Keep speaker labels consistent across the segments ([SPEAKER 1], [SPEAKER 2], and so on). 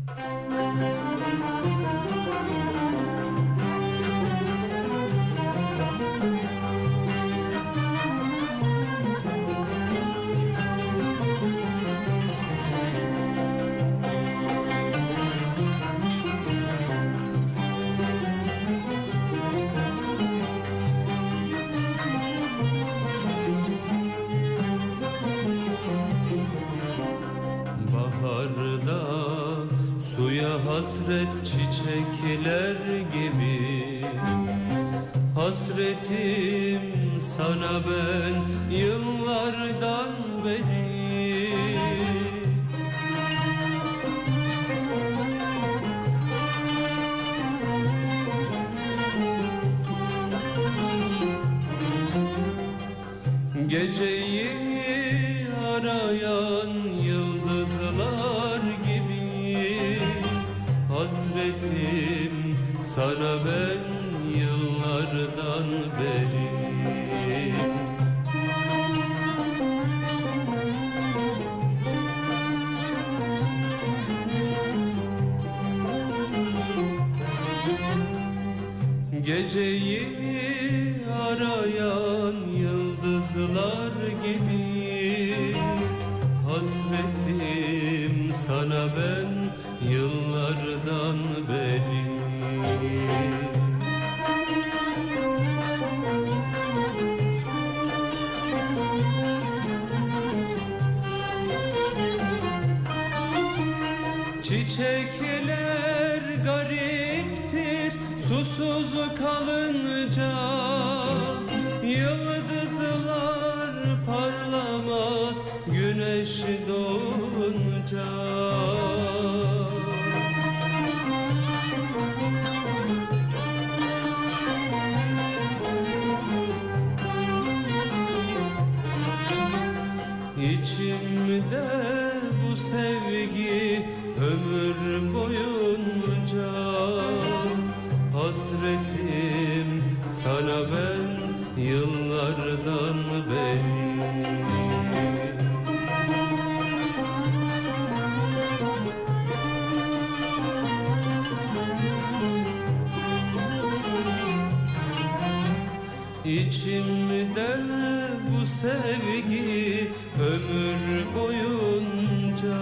[SPEAKER 1] Baharda suya hasret çiçekler gibi, hasretim sana ben yıllardan beri. Geceyi arayan yıldızlar gibi, hasretim sana ben yıllardan beri. Geceyi arayan yıldızlar gibi, hasretim sana ben yıllardan beri. Çiçekler gariptir susuz kalınca, yıldızlar parlamaz güneş doğunca. İçimde bu sevgi ömür boyunca, hasretim sana ben yıllardan beri. İçimde bu sevgi ömür boyunca,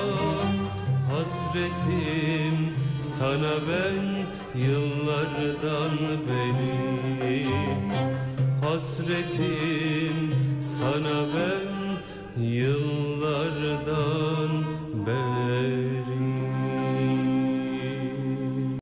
[SPEAKER 1] hasretim sana ben yıllardan beri. Hasretim sana ben yıllardan